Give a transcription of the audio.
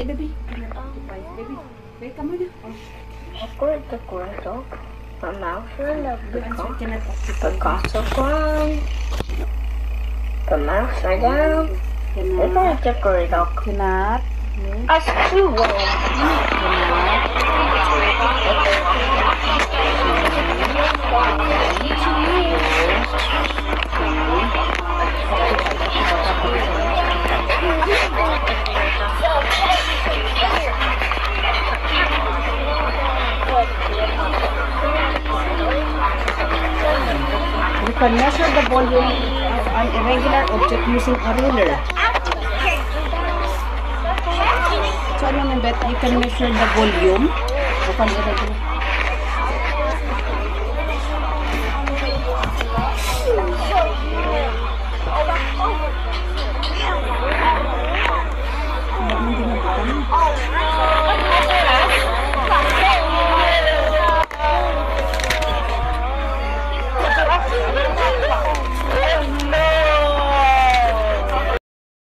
baby. Baby. Baby, come on. Awkward the corridor. My mouth will love the Answer car. cannot The castle ground. The mouse are down. It's not the corridor. Cannot. That's too long. You can measure the volume of an irregular object using a ruler. So, ano na bet? You can measure the volume of an irregular.